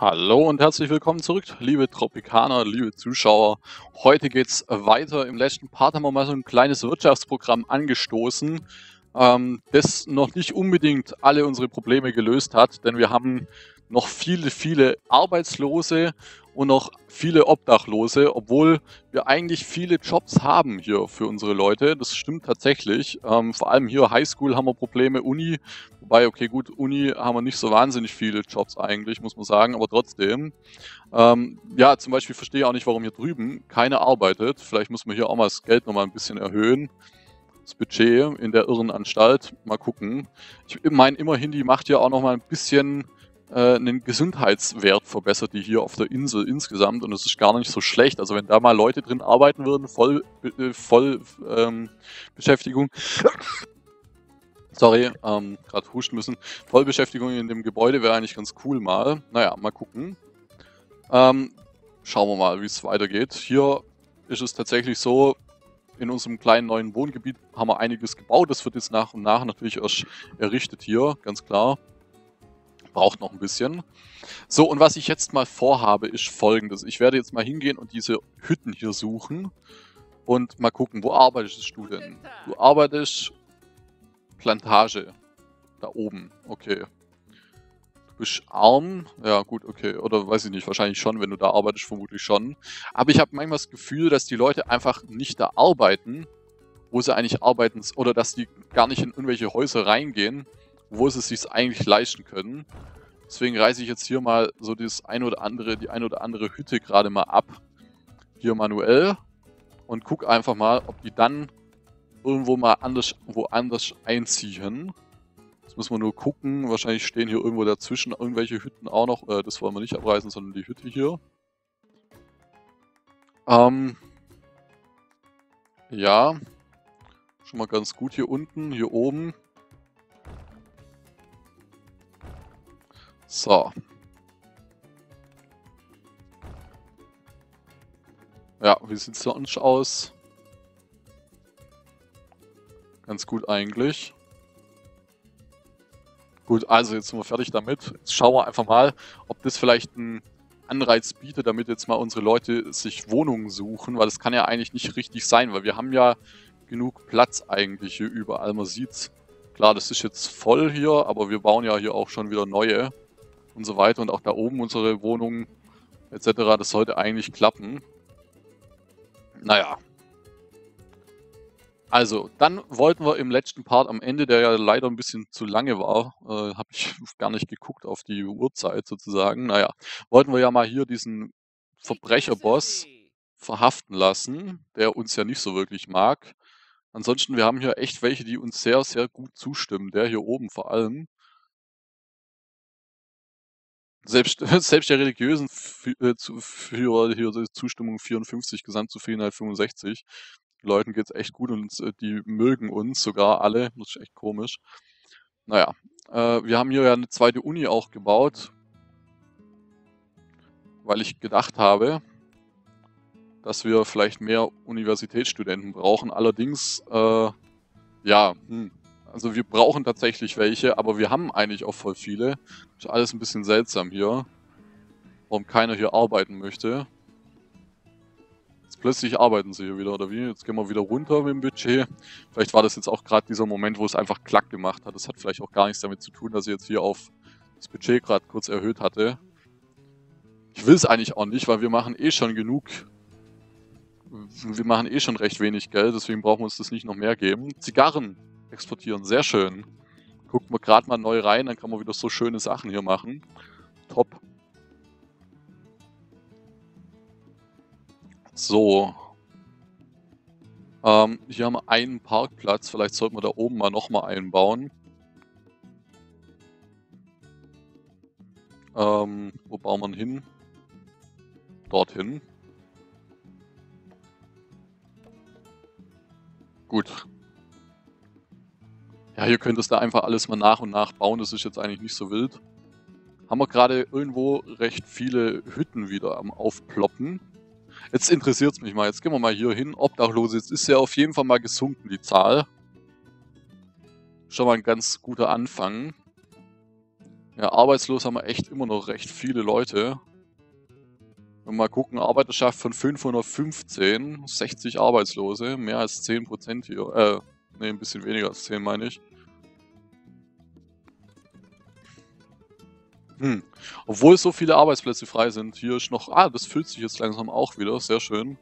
Hallo und herzlich willkommen zurück, liebe Tropikaner, liebe Zuschauer. Heute geht's weiter. Im letzten Part haben wir mal so ein kleines Wirtschaftsprogramm angestoßen, das noch nicht unbedingt alle unsere Probleme gelöst hat, denn wir haben noch viele Arbeitslose und noch viele Obdachlose, obwohl wir eigentlich viele Jobs haben hier für unsere Leute. Das stimmt tatsächlich. Vor allem hier Highschool haben wir Probleme, Uni. Wobei, okay, gut, Uni haben wir nicht so wahnsinnig viele Jobs eigentlich, muss man sagen, aber trotzdem. Ja, zum Beispiel verstehe ich auch nicht, warum hier drüben keiner arbeitet. Vielleicht muss man hier auch mal das Geld nochmal ein bisschen erhöhen. Das Budget in der Irrenanstalt. Mal gucken. Ich meine, immerhin, die macht ja auch nochmal ein bisschen einen Gesundheitswert verbessert, die hier auf der Insel insgesamt. Und das ist gar nicht so schlecht. Also wenn da mal Leute drin arbeiten würden, Beschäftigung. Sorry, gerade husten müssen. Vollbeschäftigung in dem Gebäude wäre eigentlich ganz cool mal. Naja, mal gucken. Schauen wir mal, wie es weitergeht. Hier ist es tatsächlich so, in unserem kleinen neuen Wohngebiet haben wir einiges gebaut. Das wird jetzt nach und nach natürlich erst errichtet hier, ganz klar. Braucht noch ein bisschen. So, und was ich jetzt mal vorhabe, ist Folgendes. Ich werde jetzt mal hingehen und diese Hütten hier suchen und mal gucken, wo arbeitest du denn? Du arbeitest Plantage. Da oben, okay. Du bist arm, ja gut, okay. Oder weiß ich nicht, wahrscheinlich schon, wenn du da arbeitest, vermutlich schon. Aber ich habe manchmal das Gefühl, dass die Leute einfach nicht da arbeiten, wo sie eigentlich arbeiten, oder dass die gar nicht in irgendwelche Häuser reingehen, wo sie es sich eigentlich leisten können. Deswegen reiße ich jetzt hier mal so die ein oder andere Hütte gerade mal ab. Hier manuell. Und guck einfach mal, ob die dann irgendwo mal woanders einziehen. Jetzt müssen wir nur gucken. Wahrscheinlich stehen hier irgendwo dazwischen irgendwelche Hütten auch noch. Das wollen wir nicht abreißen, sondern die Hütte hier. Ja. Schon mal ganz gut hier unten, hier oben. So. Ja, wie sieht es sonst aus? Ganz gut eigentlich. Gut, also jetzt sind wir fertig damit. Jetzt schauen wir einfach mal, ob das vielleicht einen Anreiz bietet, damit jetzt mal unsere Leute sich Wohnungen suchen, weil das kann ja eigentlich nicht richtig sein, weil wir haben ja genug Platz eigentlich hier überall. Man sieht's. Klar, das ist jetzt voll hier, aber wir bauen ja hier auch schon wieder neue und so weiter. Und auch da oben unsere Wohnungen etc. Das sollte eigentlich klappen. Naja. Also, dann wollten wir im letzten Part am Ende, der ja leider ein bisschen zu lange war, habe ich gar nicht geguckt auf die Uhrzeit sozusagen. Naja, wollten wir ja mal hier diesen Verbrecherboss verhaften lassen, der uns ja nicht so wirklich mag. Ansonsten, wir haben hier echt welche, die uns sehr gut zustimmen. Der hier oben vor allem. Selbst selbst der religiösen Führer hier die Zustimmung 54, Gesamtzufriedenheit 65. Leuten geht's echt gut und die mögen uns sogar alle. Das ist echt komisch. Naja, wir haben hier ja eine zweite Uni auch gebaut, weil ich gedacht habe, dass wir vielleicht mehr Universitätsstudenten brauchen. Allerdings, ja, also wir brauchen tatsächlich welche, aber wir haben eigentlich auch voll viele. Ist alles ein bisschen seltsam hier, warum keiner hier arbeiten möchte. Jetzt plötzlich arbeiten sie hier wieder, oder wie? Jetzt gehen wir wieder runter mit dem Budget. Vielleicht war das jetzt auch gerade dieser Moment, wo es einfach klack gemacht hat. Das hat vielleicht auch gar nichts damit zu tun, dass ich jetzt hier auf das Budget gerade kurz erhöht hatte. Ich will es eigentlich auch nicht, weil wir machen eh schon genug. Wir machen eh schon recht wenig Geld, deswegen brauchen wir uns das nicht noch mehr geben. Zigarren exportieren, sehr schön. Gucken wir gerade mal neu rein, dann kann man wieder so schöne Sachen hier machen. Top. So. Hier haben wir einen Parkplatz. Vielleicht sollten wir da oben mal nochmal einbauen. Wo bauen wir hin? Dorthin. Gut. Ja, hier könntest du einfach alles mal nach und nach bauen. Das ist jetzt eigentlich nicht so wild. Haben wir gerade irgendwo recht viele Hütten wieder am Aufploppen. Jetzt interessiert es mich mal. Jetzt gehen wir mal hier hin. Obdachlose. Jetzt ist ja auf jeden Fall mal gesunken, die Zahl. Schon mal ein ganz guter Anfang. Ja, arbeitslos haben wir echt immer noch recht viele Leute. Wenn wir mal gucken, Arbeiterschaft von 515, 60 Arbeitslose, mehr als 10% hier. Ne, ein bisschen weniger als 10, meine ich. Obwohl so viele Arbeitsplätze frei sind, hier ist noch... Ah, das füllt sich jetzt langsam auch wieder, sehr schön.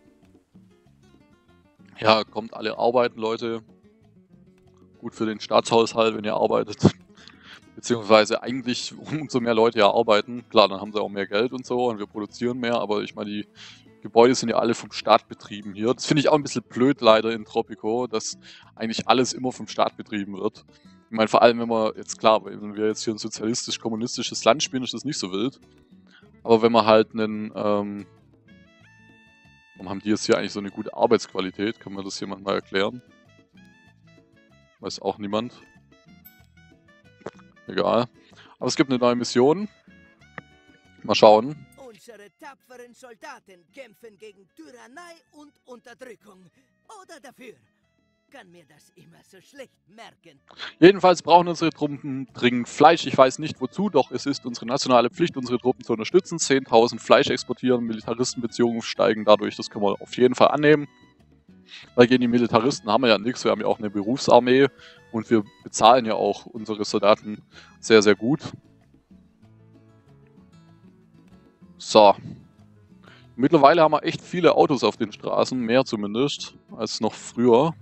Ja, kommt alle arbeiten, Leute. Gut für den Staatshaushalt, wenn ihr arbeitet. Beziehungsweise eigentlich, umso mehr Leute ja arbeiten, klar, dann haben sie auch mehr Geld und so und wir produzieren mehr, aber ich meine, die Gebäude sind ja alle vom Staat betrieben hier. Das finde ich auch ein bisschen blöd leider in Tropico, dass eigentlich alles immer vom Staat betrieben wird. Ich meine, vor allem, wenn wir jetzt, klar, wenn wir jetzt hier ein sozialistisch-kommunistisches Land spielen, ist das nicht so wild. Aber wenn man halt einen, warum haben die jetzt hier eigentlich so eine gute Arbeitsqualität? Kann mir das jemand mal erklären? Weiß auch niemand. Egal. Aber es gibt eine neue Mission. Mal schauen. Unsere tapferen Soldaten kämpfen gegen Tyrannei und Unterdrückung. Oder dafür. Kann mir das immer so schlecht merken. Jedenfalls brauchen unsere Truppen dringend Fleisch. Ich weiß nicht wozu, doch es ist unsere nationale Pflicht, unsere Truppen zu unterstützen. 10.000 Fleisch exportieren, Militaristenbeziehungen steigen dadurch. Das können wir auf jeden Fall annehmen. Weil gegen die Militaristen haben wir ja nichts. Wir haben ja auch eine Berufsarmee und wir bezahlen ja auch unsere Soldaten sehr, sehr gut. So. Mittlerweile haben wir echt viele Autos auf den Straßen, mehr zumindest, als noch früher.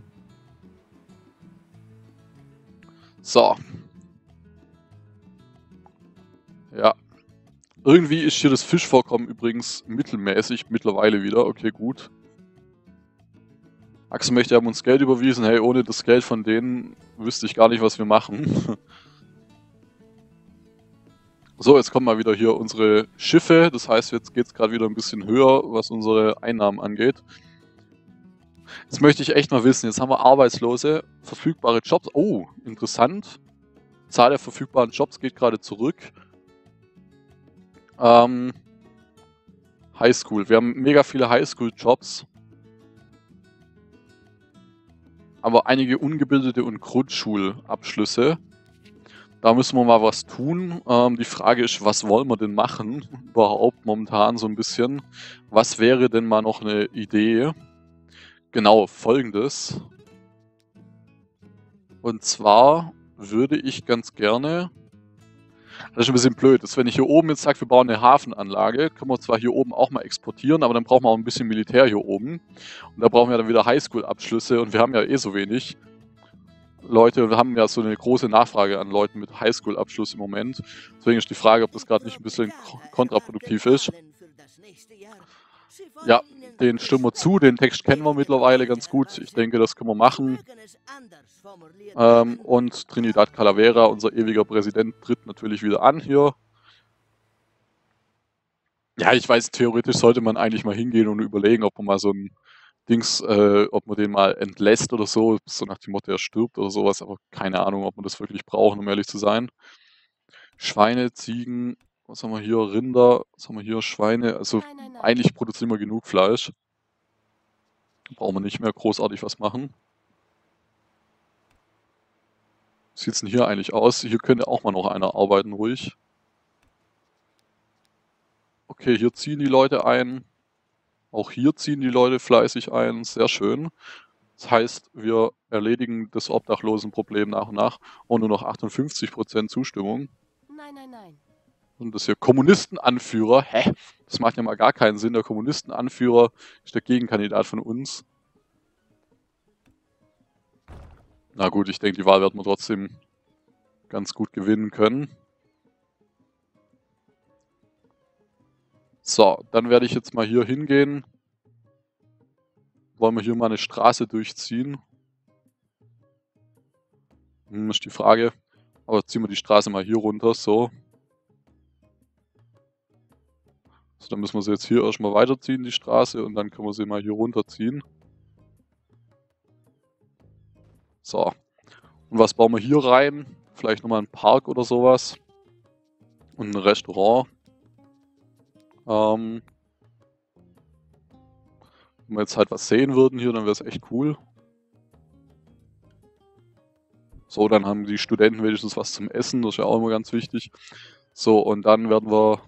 So. Ja. Irgendwie ist hier das Fischvorkommen übrigens mittelmäßig mittlerweile wieder. Okay, gut. Achsenmächte haben uns Geld überwiesen. Hey, ohne das Geld von denen wüsste ich gar nicht, was wir machen. So, jetzt kommen mal wieder hier unsere Schiffe. Das heißt, jetzt geht es gerade wieder ein bisschen höher, was unsere Einnahmen angeht. Jetzt möchte ich echt mal wissen, jetzt haben wir Arbeitslose, verfügbare Jobs. Oh, interessant. Zahl der verfügbaren Jobs geht gerade zurück. Highschool. Wir haben mega viele Highschool-Jobs. Aber einige ungebildete und Grundschulabschlüsse. Da müssen wir mal was tun. Die Frage ist, was wollen wir denn machen? Überhaupt momentan so ein bisschen. Was wäre denn mal noch eine Idee? Genau, Folgendes. Und zwar würde ich ganz gerne... Das ist ein bisschen blöd. Das ist, wenn ich hier oben jetzt sage, wir bauen eine Hafenanlage, können wir zwar hier oben auch mal exportieren, aber dann brauchen wir auch ein bisschen Militär hier oben. Und da brauchen wir dann wieder Highschool-Abschlüsse und wir haben ja eh so wenig Leute. Wir haben ja so eine große Nachfrage an Leuten mit Highschool-Abschluss im Moment. Deswegen ist die Frage, ob das gerade nicht ein bisschen kontraproduktiv ist. Ja, den stimmen wir zu. Den Text kennen wir mittlerweile ganz gut. Ich denke, das können wir machen. Und Trinidad Calavera, unser ewiger Präsident, tritt natürlich wieder an hier. Ja, ich weiß, theoretisch sollte man eigentlich mal hingehen und überlegen, ob man mal so ein Dings, ob man den mal entlässt oder so, so nach dem Motto, er stirbt oder sowas, aber keine Ahnung, ob man das wirklich braucht, um ehrlich zu sein. Schweine, Ziegen, was haben wir hier? Rinder, was haben wir hier? Schweine, also eigentlich produzieren wir genug Fleisch. Brauchen wir nicht mehr großartig was machen. Wie sieht es denn hier eigentlich aus? Hier könnte auch mal noch einer arbeiten, ruhig. Okay, hier ziehen die Leute ein. Auch hier ziehen die Leute fleißig ein. Sehr schön. Das heißt, wir erledigen das Obdachlosenproblem nach und nach. Und nur noch 58% Zustimmung. Nein. Und das hier Kommunistenanführer. Hä? Das macht ja mal gar keinen Sinn. Der Kommunistenanführer ist der Gegenkandidat von uns. Na gut, ich denke, die Wahl werden wir trotzdem ganz gut gewinnen können. So, dann werde ich jetzt mal hier hingehen. Wollen wir hier mal eine Straße durchziehen? Ist die Frage. Aber ziehen wir die Straße mal hier runter, so. So, dann müssen wir sie jetzt hier erstmal weiterziehen, die Straße, und dann können wir sie mal hier runterziehen. So. Und was bauen wir hier rein? Vielleicht nochmal einen Park oder sowas. Und ein Restaurant. Wenn wir jetzt halt was sehen würden hier, dann wäre es echt cool. So, dann haben die Studenten wenigstens was zum Essen, das ist ja auch immer ganz wichtig. So, und dann werden wir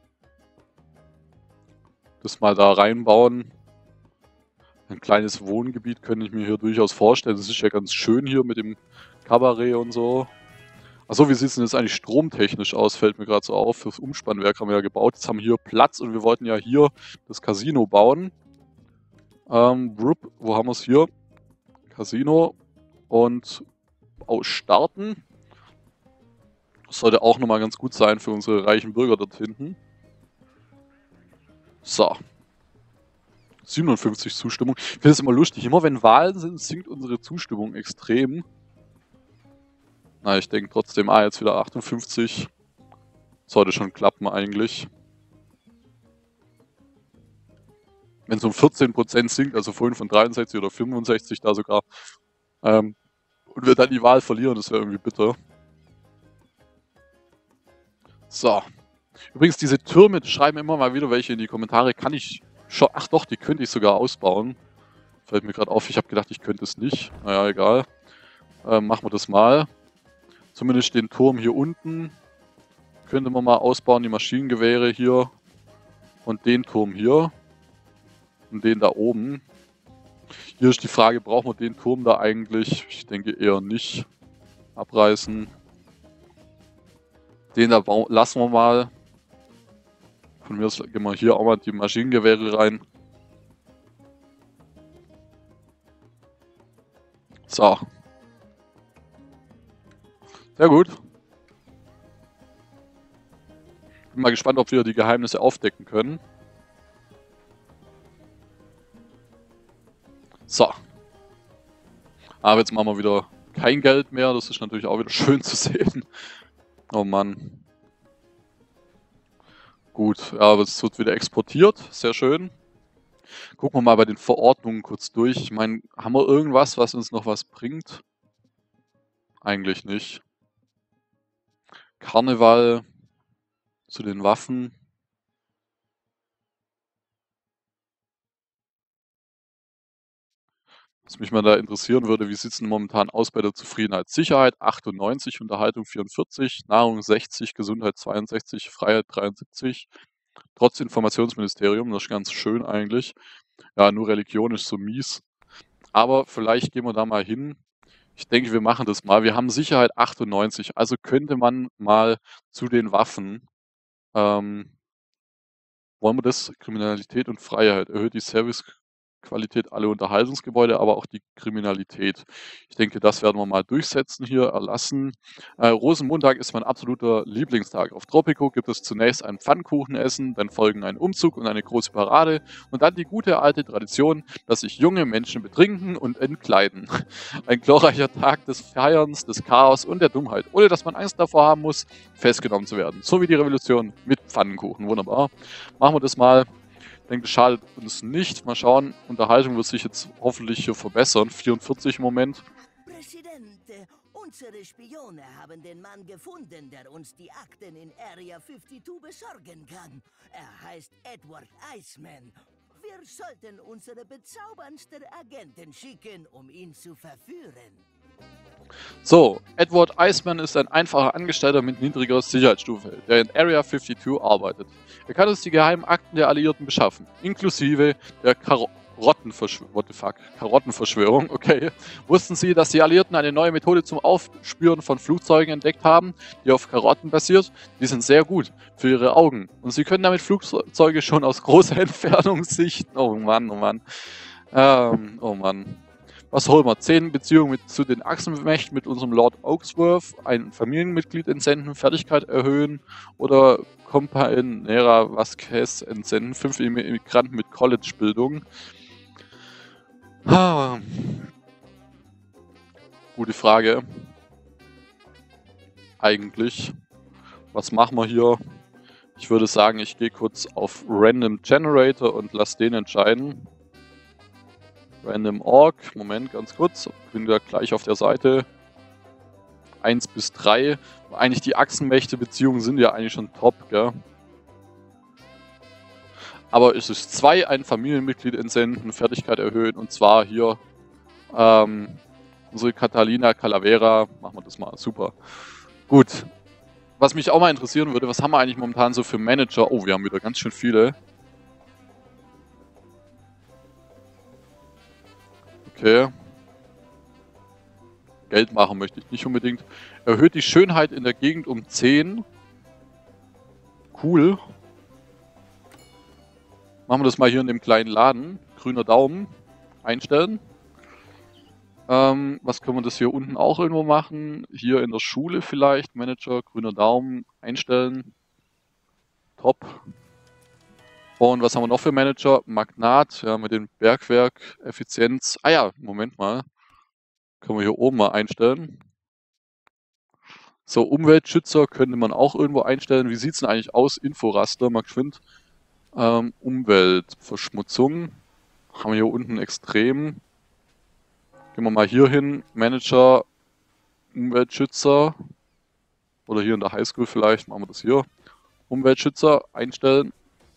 das mal da reinbauen. Ein kleines Wohngebiet könnte ich mir hier durchaus vorstellen. Das ist ja ganz schön hier mit dem Kabarett und so. Achso, wie sieht es denn jetzt eigentlich stromtechnisch aus? Fällt mir gerade so auf. Fürs Umspannwerk haben wir ja gebaut. Jetzt haben wir hier Platz und wir wollten ja hier das Casino bauen. Wo haben wir es hier? Casino und starten. Das sollte auch nochmal ganz gut sein für unsere reichen Bürger dort hinten. So. 57 Zustimmung. Ich finde es immer lustig. Immer wenn Wahlen sind, sinkt unsere Zustimmung extrem. Na, ich denke trotzdem, jetzt wieder 58. Sollte schon klappen eigentlich. Wenn es um 14% sinkt, also vorhin von 63 oder 65 da sogar, und wir dann die Wahl verlieren, das wäre irgendwie bitter. So. Übrigens, diese Türme, schreiben immer mal wieder welche in die Kommentare. Kann ich schon... Ach doch, die könnte ich sogar ausbauen. Fällt mir gerade auf, ich habe gedacht, ich könnte es nicht. Naja, egal. Machen wir das mal. Zumindest den Turm hier unten könnte man mal ausbauen, die Maschinengewehre hier. Und den Turm hier. Und den da oben. Hier ist die Frage, brauchen wir den Turm da eigentlich? Ich denke eher nicht. Abreißen. Den da lassen wir mal. Von mir aus gehen wir hier auch mal die Maschinengewehre rein. So. Sehr gut. Bin mal gespannt, ob wir die Geheimnisse aufdecken können. So. Aber jetzt machen wir wieder kein Geld mehr. Das ist natürlich auch wieder schön zu sehen. Oh Mann. Gut, ja, aber es wird wieder exportiert. Sehr schön. Gucken wir mal bei den Verordnungen kurz durch. Ich meine, haben wir irgendwas, was uns noch was bringt? Eigentlich nicht. Karneval zu den Waffen. Was mich mal da interessieren würde, wie sieht es denn momentan aus bei der Zufriedenheit? Sicherheit 98, Unterhaltung 44, Nahrung 60, Gesundheit 62, Freiheit 73. Trotz Informationsministerium, das ist ganz schön eigentlich. Ja, nur Religion ist so mies. Aber vielleicht gehen wir da mal hin. Ich denke, wir machen das mal. Wir haben Sicherheit 98, also könnte man mal zu den Waffen. Wollen wir das? Kriminalität und Freiheit. Erhöht die Servicequalität aller Unterhaltungsgebäude, aber auch die Kriminalität. Ich denke, das werden wir mal durchsetzen hier, erlassen. Rosenmontag ist mein absoluter Lieblingstag. Auf Tropico gibt es zunächst ein Pfannkuchenessen, dann folgen ein Umzug und eine große Parade und dann die gute alte Tradition, dass sich junge Menschen betrinken und entkleiden. Ein glorreicher Tag des Feierns, des Chaos und der Dummheit, ohne dass man Angst davor haben muss, festgenommen zu werden. So wie die Revolution mit Pfannkuchen. Wunderbar. Machen wir das mal. Ich denke, das schadet uns nicht. Mal schauen. Unterhaltung wird sich jetzt hoffentlich hier verbessern. 44 im Moment. Präsident, unsere Spione haben den Mann gefunden, der uns die Akten in Area 52 besorgen kann. Er heißt Edward Iceman. Wir sollten unsere bezauberndste Agenten schicken, um ihn zu verführen. So, Edward Iceman ist ein einfacher Angestellter mit niedriger Sicherheitsstufe, der in Area 52 arbeitet. Er kann uns die geheimen Akten der Alliierten beschaffen, inklusive der Karottenverschwörung. Okay. Wussten Sie, dass die Alliierten eine neue Methode zum Aufspüren von Flugzeugen entdeckt haben, die auf Karotten basiert? Die sind sehr gut für Ihre Augen. Und Sie können damit Flugzeuge schon aus großer Entfernung sichten. Oh Mann, oh Mann. Oh Mann. Was holen wir? 10 Beziehungen zu den Achsenmächten mit unserem Lord Oaksworth, ein Familienmitglied entsenden, Fertigkeit erhöhen oder Compañera Vasquez entsenden, 5 Immigranten mit College-Bildung. Gute Frage. Eigentlich. Was machen wir hier? Ich würde sagen, ich gehe kurz auf Random Generator und lasse den entscheiden. Random Org, Moment, ganz kurz, bin da gleich auf der Seite. 1 bis 3. Eigentlich die Achsenmächte-Beziehungen sind ja eigentlich schon top, gell? Aber es ist 2, ein Familienmitglied entsenden, Fertigkeit erhöhen und zwar hier unsere Catalina Calavera. Machen wir das mal, super. Gut. Was mich auch mal interessieren würde, was haben wir eigentlich momentan so für Manager? Oh, wir haben wieder ganz schön viele. Okay. Geld machen möchte ich nicht unbedingt. Erhöht die Schönheit in der Gegend um 10. Cool. Machen wir das mal hier in dem kleinen Laden. Grüner Daumen. Einstellen. Was können wir das hier unten auch irgendwo machen? Hier in der Schule vielleicht. Manager, grüner Daumen. Einstellen. Top. Und was haben wir noch für Manager? Magnat, ja, mit dem Bergwerk, Effizienz. Ah ja, Moment mal. Können wir hier oben mal einstellen. So, Umweltschützer könnte man auch irgendwo einstellen. Wie sieht es denn eigentlich aus? Inforaster, mal geschwind. Umweltverschmutzung. Haben wir hier unten extrem. Gehen wir mal hier hin. Manager, Umweltschützer. Oder hier in der Highschool vielleicht. Machen wir das hier. Umweltschützer einstellen.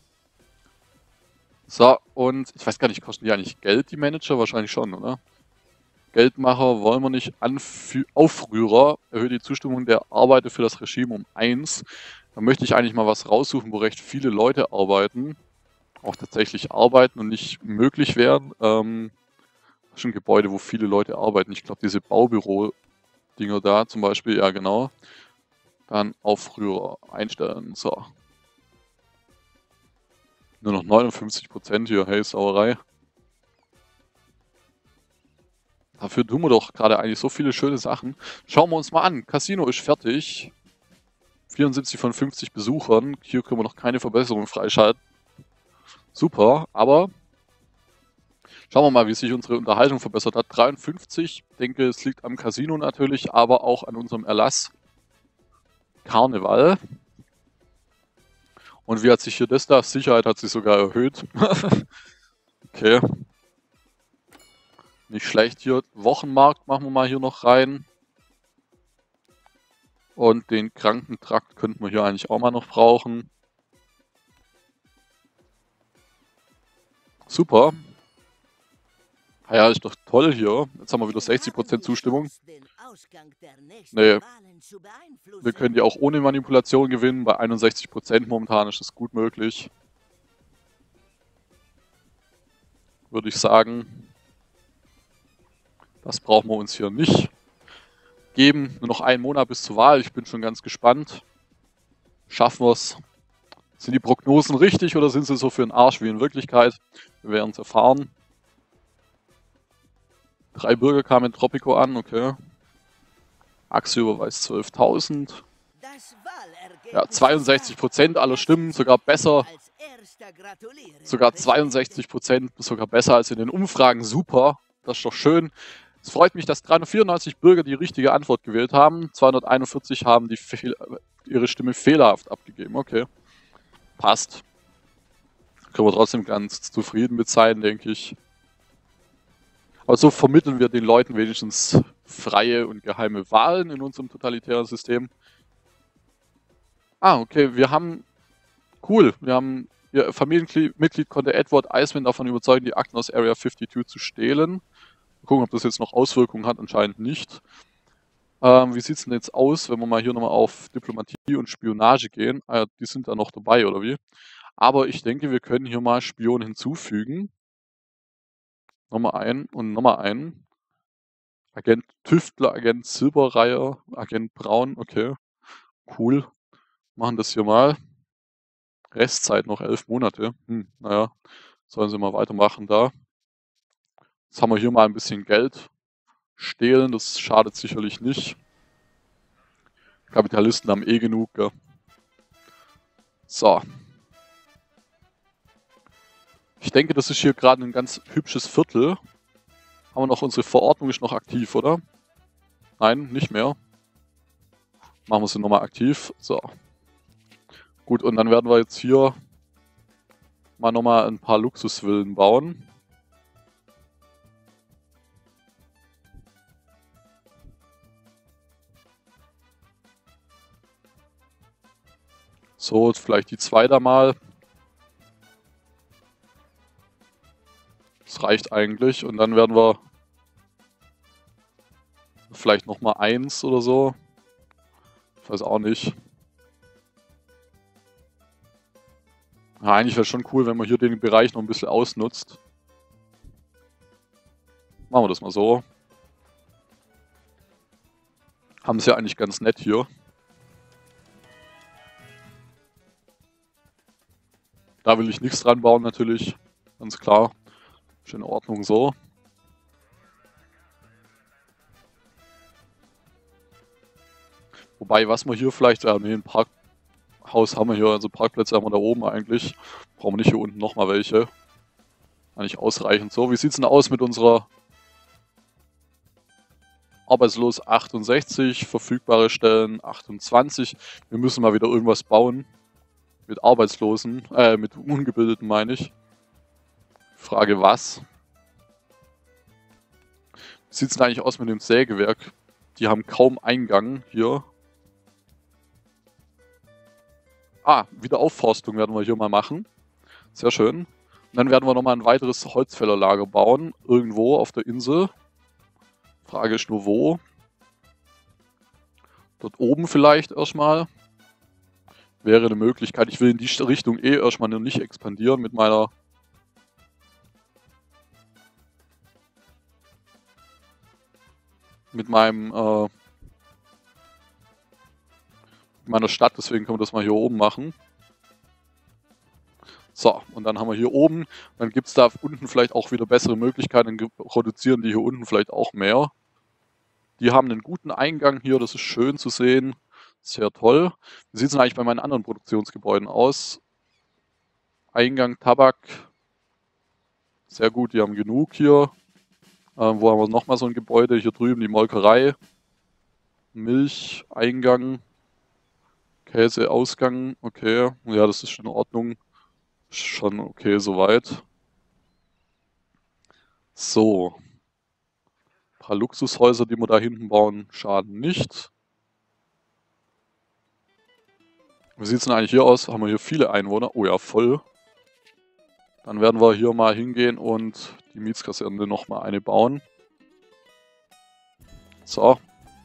So, und ich weiß gar nicht, kosten die eigentlich Geld, die Manager? Wahrscheinlich schon, oder? Geldmacher wollen wir nicht. Aufrührer erhöht die Zustimmung der Arbeiter für das Regime um 1. Da möchte ich eigentlich mal was raussuchen, wo recht viele Leute arbeiten. Auch tatsächlich arbeiten und nicht möglich wären. Das ist ein Gebäude, wo viele Leute arbeiten. Ich glaube, diese Baubüro-Dinger da zum Beispiel, ja genau. Dann Aufrührer einstellen. So. Nur noch 59% hier. Hey, Sauerei. Dafür tun wir doch gerade eigentlich so viele schöne Sachen. Schauen wir uns mal an. Casino ist fertig. 74 von 50 Besuchern. Hier können wir noch keine Verbesserung freischalten. Super, aber schauen wir mal, wie sich unsere Unterhaltung verbessert hat. 53, ich denke, es liegt am Casino natürlich, aber auch an unserem Erlass. Karneval. Und wie hat sich hier das da? Sicherheit hat sich sogar erhöht. Okay. Nicht schlecht hier. Wochenmarkt machen wir mal hier noch rein. Und den Krankentrakt könnten wir hier eigentlich auch mal noch brauchen. Super. Ja, ist doch toll hier. Jetzt haben wir wieder 60% Zustimmung. Nee. Wir können die auch ohne Manipulation gewinnen. Bei 61% momentan ist das gut möglich. Würde ich sagen. Das brauchen wir uns hier nicht geben. Nur noch einen Monat bis zur Wahl. Ich bin schon ganz gespannt. Schaffen wir es? Sind die Prognosen richtig oder sind sie so für den Arsch wie in Wirklichkeit? Wir werden es erfahren. 3 Bürger kamen in Tropico an, okay. Axel überweist 12.000. Ja, 62% aller Stimmen, sogar besser. Sogar 62%, sogar besser als in den Umfragen. Super, das ist doch schön. Es freut mich, dass 394 Bürger die richtige Antwort gewählt haben. 241 haben ihre Stimme fehlerhaft abgegeben. Okay, passt. Können wir trotzdem ganz zufrieden mit sein, denke ich. Aber so vermitteln wir den Leuten wenigstens freie und geheime Wahlen in unserem totalitären System. Ah, okay, wir haben... Cool, wir haben... Ihr Familienmitglied konnte Edward Iceman davon überzeugen, die Akten aus Area 52 zu stehlen. Mal gucken, ob das jetzt noch Auswirkungen hat, anscheinend nicht. Wie sieht es denn jetzt aus, wenn wir mal hier nochmal auf Diplomatie und Spionage gehen? Ah ja, die sind da noch dabei, oder wie? Aber ich denke, wir können hier mal Spione hinzufügen. Nochmal einen und nochmal einen. Agent Tüftler, Agent Silberreiher, Agent Braun, okay. Cool. Machen das hier mal. Restzeit noch 11 Monate. Naja, sollen sie mal weitermachen da. Jetzt haben wir hier mal ein bisschen Geld. Stehlen, das schadet sicherlich nicht. Kapitalisten haben eh genug, gell? So. Ich denke, das ist hier gerade ein ganz hübsches Viertel. Haben wir noch, unsere Verordnung ist noch aktiv, oder? Nein, nicht mehr. Machen wir sie nochmal aktiv. So. Gut, und dann werden wir jetzt hier mal nochmal ein paar Luxusvillen bauen. So, jetzt vielleicht die 2 da mal. Das reicht eigentlich. Und dann werden wir vielleicht nochmal 1 oder so. Ich weiß auch nicht. Ja, eigentlich wäre es schon cool, wenn man hier den Bereich noch ein bisschen ausnutzt. Machen wir das mal so. Haben es ja eigentlich ganz nett hier. Da will ich nichts dran bauen natürlich, ganz klar. Ist in Ordnung so. Wobei, was wir hier vielleicht, nee, ein Parkhaus haben wir hier, also Parkplätze haben wir da oben eigentlich. Brauchen wir nicht hier unten nochmal welche. Eigentlich ausreichend so. Wie sieht es denn aus mit unserer Arbeitslos 68, verfügbare Stellen 28. Wir müssen mal wieder irgendwas bauen. Mit Arbeitslosen, mit Ungebildeten meine ich. Frage was? Wie sieht es denn eigentlich aus mit dem Sägewerk? Die haben kaum Eingang hier. Ah, Wiederaufforstung werden wir hier mal machen. Sehr schön. Und dann werden wir nochmal ein weiteres Holzfällerlager bauen. Irgendwo auf der Insel. Frage ist nur wo. Dort oben vielleicht erstmal. Wäre eine Möglichkeit. Ich will in die Richtung erstmal noch nicht expandieren mit meiner meiner Stadt, deswegen können wir das mal hier oben machen. So, und dann haben wir hier oben, dann gibt es da unten vielleicht auch wieder bessere Möglichkeiten, dann produzieren die hier unten vielleicht auch mehr. Die haben einen guten Eingang hier, das ist schön zu sehen, sehr toll. Wie sieht es denn eigentlich bei meinen anderen Produktionsgebäuden aus? Eingang, Tabak, sehr gut, die haben genug hier. Wo haben wir nochmal so ein Gebäude? Hier drüben die Molkerei, Milch, Eingang, Käse, Ausgang, okay, ja, das ist in Ordnung. Schon okay soweit. So. Ein paar Luxushäuser, die wir da hinten bauen, schaden nicht. Wie sieht es denn eigentlich hier aus? Haben wir hier viele Einwohner? Oh ja, voll. Dann werden wir hier mal hingehen und die Mietskaserne nochmal eine bauen. So.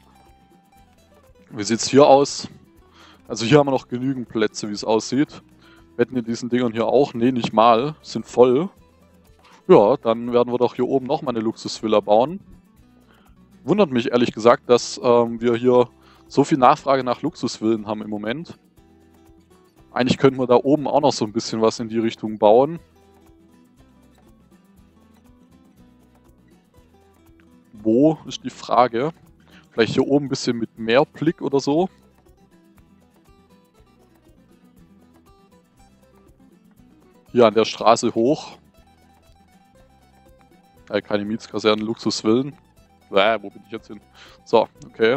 Wie sieht es hier aus? Also hier haben wir noch genügend Plätze, wie es aussieht. Wetten in diesen Dingern hier auch? Ne, nicht mal. Sind voll. Ja, dann werden wir doch hier oben nochmal eine Luxusvilla bauen. Wundert mich ehrlich gesagt, dass wir hier so viel Nachfrage nach Luxusvillen haben im Moment. Eigentlich könnten wir da oben auch noch so ein bisschen was in die Richtung bauen. Wo ist die Frage? Vielleicht hier oben ein bisschen mit mehr Blick oder so. Hier an der Straße hoch. Keine Mietskasernen, Luxusvillen. Wo bin ich jetzt hin? So, okay.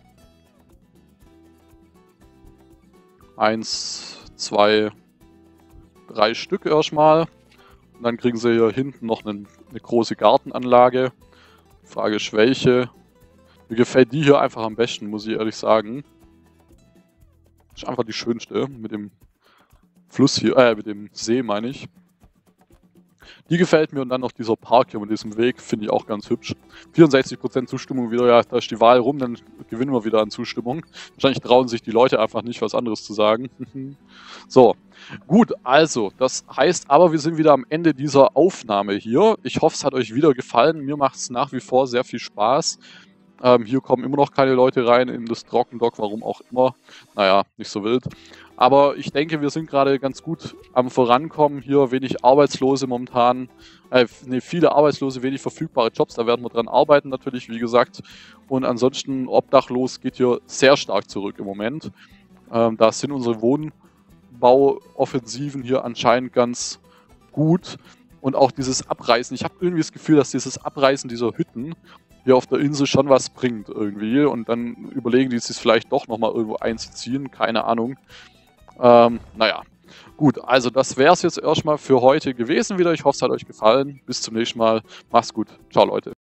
1, 2, 3 Stück erstmal. Und dann kriegen sie hier hinten noch eine große Gartenanlage. Die Frage ist welche. Mir gefällt die hier einfach am besten, muss ich ehrlich sagen. Ist einfach die schönste mit dem Fluss hier, mit dem See meine ich. Die gefällt mir und dann noch dieser Park hier mit diesem Weg, finde ich auch ganz hübsch. 64% Zustimmung wieder, ja, da ist die Wahl rum, dann gewinnen wir wieder an Zustimmung. Wahrscheinlich trauen sich die Leute einfach nicht, was anderes zu sagen. So, gut, also, das heißt aber, wir sind wieder am Ende dieser Aufnahme hier. Ich hoffe, es hat euch wieder gefallen. Mir macht es nach wie vor sehr viel Spaß. Hier kommen immer noch keine Leute rein in das Trockendock, warum auch immer. Naja, nicht so wild. Aber ich denke, wir sind gerade ganz gut am Vorankommen. Hier wenig Arbeitslose momentan. Viele Arbeitslose, wenig verfügbare Jobs. Da werden wir dran arbeiten natürlich, wie gesagt. Und ansonsten obdachlos geht hier sehr stark zurück im Moment. Da sind unsere Wohnbauoffensiven hier anscheinend ganz gut. Und auch dieses Abreißen. Ich habe irgendwie das Gefühl, dass dieses Abreißen dieser Hütten hier auf der Insel schon was bringt irgendwie. Und dann überlegen die sich vielleicht doch nochmal irgendwo einzuziehen. Keine Ahnung. Naja, gut, also das wäre es jetzt erstmal für heute gewesen wieder. Ich hoffe, es hat euch gefallen. Bis zum nächsten Mal. Macht's gut. Ciao, Leute.